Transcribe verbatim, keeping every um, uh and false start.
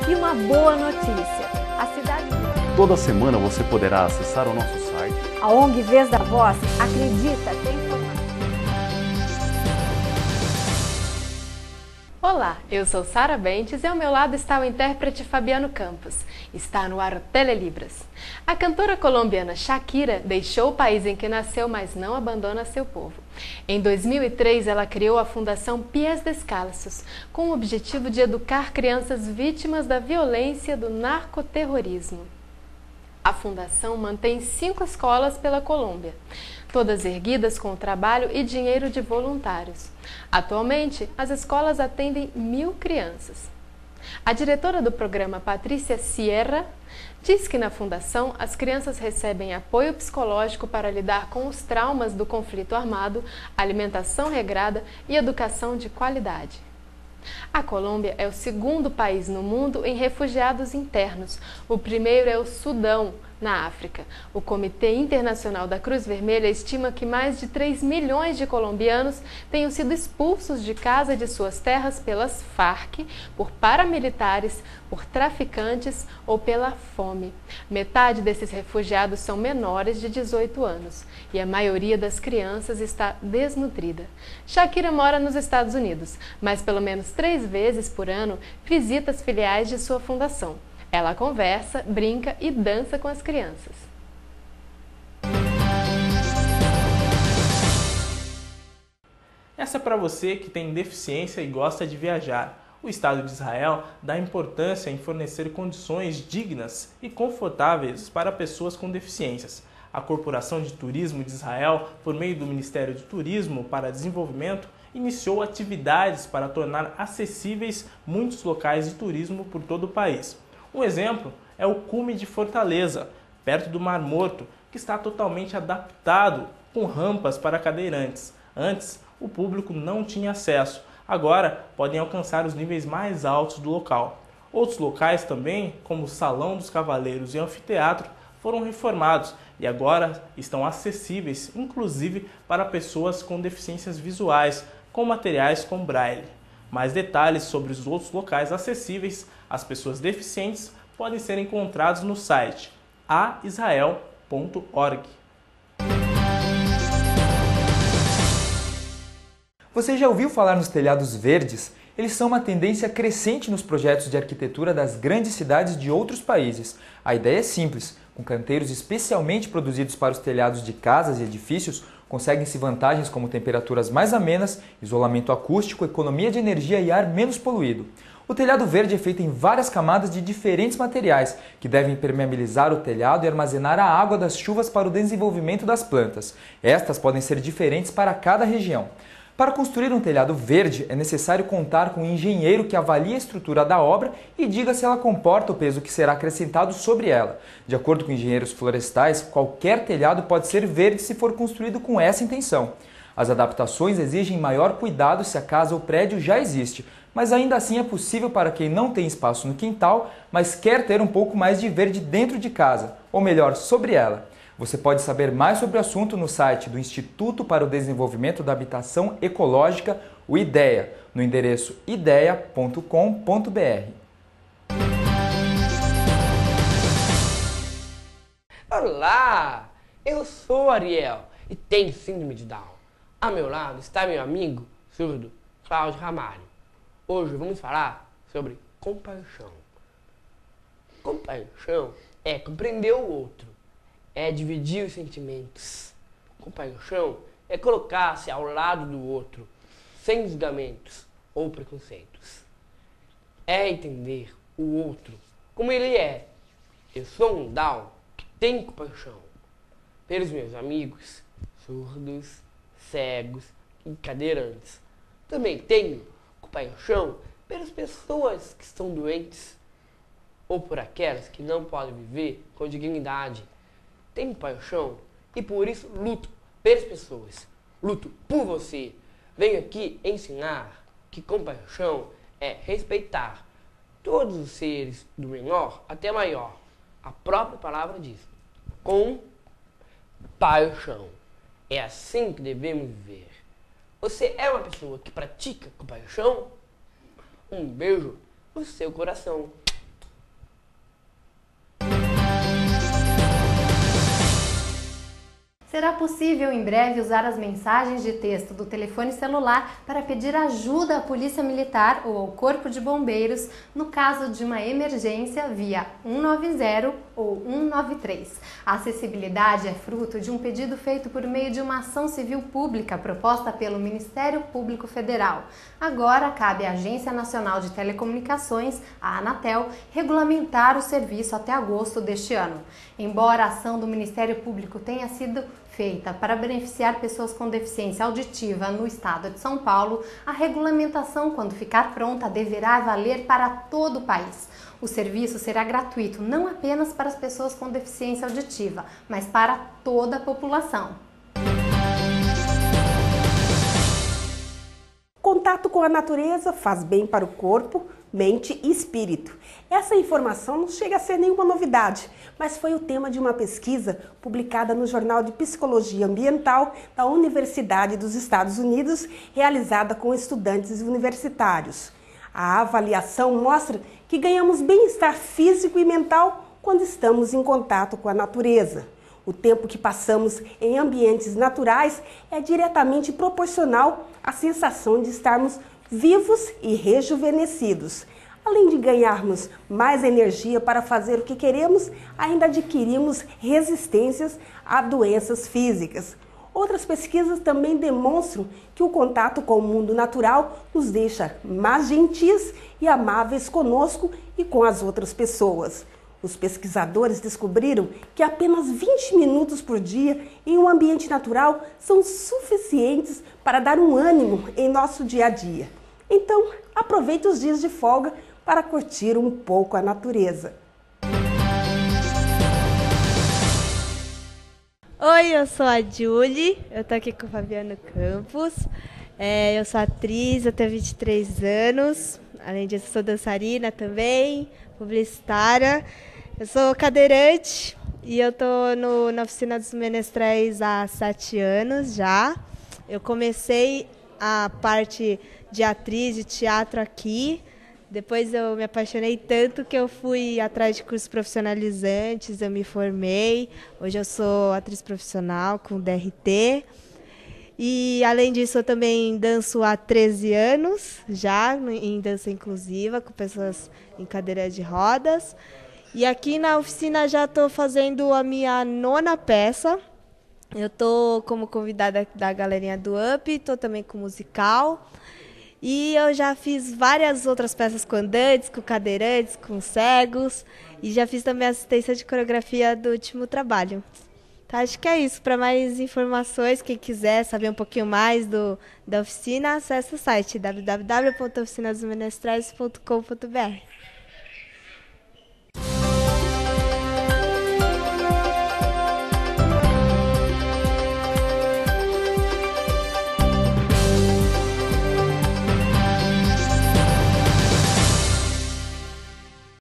E uma boa notícia, a cidade... Toda semana você poderá acessar o nosso site. A ONG Vez da Voz acredita, tem informação. Olá, eu sou Sara Bentes e ao meu lado está o intérprete Fabiano Campos. Está no ar o Telelibras. A cantora colombiana Shakira deixou o país em que nasceu, mas não abandona seu povo. Em dois mil e três, ela criou a Fundação Pies Descalços, com o objetivo de educar crianças vítimas da violência do narcoterrorismo. A fundação mantém cinco escolas pela Colômbia, todas erguidas com o trabalho e dinheiro de voluntários. Atualmente, as escolas atendem mil crianças. A diretora do programa, Patrícia Sierra, diz que na fundação as crianças recebem apoio psicológico para lidar com os traumas do conflito armado, alimentação regrada e educação de qualidade. A Colômbia é o segundo país no mundo em refugiados internos. O primeiro é o Sudão, na África. O Comitê Internacional da Cruz Vermelha estima que mais de três milhões de colombianos tenham sido expulsos de casa e de suas terras pelas Farc, por paramilitares, por traficantes ou pela fome. Metade desses refugiados são menores de dezoito anos e a maioria das crianças está desnutrida. Shakira mora nos Estados Unidos, mas pelo menos três vezes por ano visita as filiais de sua fundação. Ela conversa, brinca e dança com as crianças. Essa é para você que tem deficiência e gosta de viajar. O Estado de Israel dá importância em fornecer condições dignas e confortáveis para pessoas com deficiências. A Corporação de Turismo de Israel, por meio do Ministério de Turismo para Desenvolvimento, iniciou atividades para tornar acessíveis muitos locais de turismo por todo o país. Um exemplo é o Cume de Fortaleza, perto do Mar Morto, que está totalmente adaptado com rampas para cadeirantes. Antes, o público não tinha acesso, agora podem alcançar os níveis mais altos do local. Outros locais também, como o Salão dos Cavaleiros e o Anfiteatro, foram reformados e agora estão acessíveis, inclusive para pessoas com deficiências visuais, com materiais com braille. Mais detalhes sobre os outros locais acessíveis às pessoas deficientes podem ser encontrados no site a israel ponto org. Você já ouviu falar nos telhados verdes? Eles são uma tendência crescente nos projetos de arquitetura das grandes cidades de outros países. A ideia é simples. Com canteiros especialmente produzidos para os telhados de casas e edifícios, conseguem-se vantagens como temperaturas mais amenas, isolamento acústico, economia de energia e ar menos poluído. O telhado verde é feito em várias camadas de diferentes materiais, que devem impermeabilizar o telhado e armazenar a água das chuvas para o desenvolvimento das plantas. Estas podem ser diferentes para cada região. Para construir um telhado verde, é necessário contar com um engenheiro que avalie a estrutura da obra e diga se ela comporta o peso que será acrescentado sobre ela. De acordo com engenheiros florestais, qualquer telhado pode ser verde se for construído com essa intenção. As adaptações exigem maior cuidado se a casa ou prédio já existe, mas ainda assim é possível para quem não tem espaço no quintal, mas quer ter um pouco mais de verde dentro de casa, ou melhor, sobre ela. Você pode saber mais sobre o assunto no site do Instituto para o Desenvolvimento da Habitação Ecológica, o IDEA, no endereço idea ponto com ponto br. Olá, eu sou Ariel e tenho síndrome de Down. Ao meu lado está meu amigo surdo, Cláudio Ramalho. Hoje vamos falar sobre compaixão. Compaixão é compreender o outro. É dividir os sentimentos. Compaixão é colocar-se ao lado do outro, sem julgamentos ou preconceitos. É entender o outro como ele é. Eu sou um Down que tem compaixão pelos meus amigos surdos, cegos e cadeirantes. Também tenho compaixão pelas pessoas que estão doentes ou por aquelas que não podem viver com dignidade. Tenho paixão e por isso luto pelas pessoas. Luto por você. Venho aqui ensinar que compaixão é respeitar todos os seres, do menor até maior. A própria palavra diz. Com paixão. É assim que devemos viver. Você é uma pessoa que pratica compaixão? Um beijo no seu coração. Será possível em breve usar as mensagens de texto do telefone celular para pedir ajuda à Polícia Militar ou ao Corpo de Bombeiros no caso de uma emergência via um nove zero ou um nove três. A acessibilidade é fruto de um pedido feito por meio de uma ação civil pública proposta pelo Ministério Público Federal. Agora cabe à Agência Nacional de Telecomunicações, a Anatel, regulamentar o serviço até agosto deste ano. Embora a ação do Ministério Público tenha sido feita para beneficiar pessoas com deficiência auditiva no estado de São Paulo, a regulamentação, quando ficar pronta, deverá valer para todo o país. O serviço será gratuito não apenas para as pessoas com deficiência auditiva, mas para toda a população. Contato com a natureza faz bem para o corpo, mente e espírito. Essa informação não chega a ser nenhuma novidade, mas foi o tema de uma pesquisa publicada no Jornal de Psicologia Ambiental da Universidade dos Estados Unidos, realizada com estudantes universitários. A avaliação mostra que ganhamos bem-estar físico e mental quando estamos em contato com a natureza. O tempo que passamos em ambientes naturais é diretamente proporcional à sensação de estarmos vivos e rejuvenescidos. Além de ganharmos mais energia para fazer o que queremos, ainda adquirimos resistências a doenças físicas. Outras pesquisas também demonstram que o contato com o mundo natural nos deixa mais gentis e amáveis conosco e com as outras pessoas. Os pesquisadores descobriram que apenas vinte minutos por dia em um ambiente natural são suficientes para dar um ânimo em nosso dia a dia. Então, aproveite os dias de folga para curtir um pouco a natureza. Oi, eu sou a Julie, eu tô aqui com o Fabiano Campos, é, eu sou atriz, eu tenho vinte e três anos, além disso sou dançarina também, publicitária, eu sou cadeirante e eu tô no, na Oficina dos Menestréis há sete anos já. Eu comecei a parte de atriz de teatro aqui, depois eu me apaixonei tanto que eu fui atrás de cursos profissionalizantes, eu me formei. Hoje eu sou atriz profissional com D R T. E, além disso, eu também danço há treze anos, já em dança inclusiva, com pessoas em cadeira de rodas. E aqui na oficina já estou fazendo a minha nona peça. Eu estou como convidada da galerinha do Up, estou também com musical. E eu já fiz várias outras peças com andantes, com cadeirantes, com cegos. E já fiz também assistência de coreografia do último trabalho. Então, acho que é isso. Para mais informações, quem quiser saber um pouquinho mais do, da oficina, acesse o site w w w ponto oficina dos menestrais ponto com ponto b r.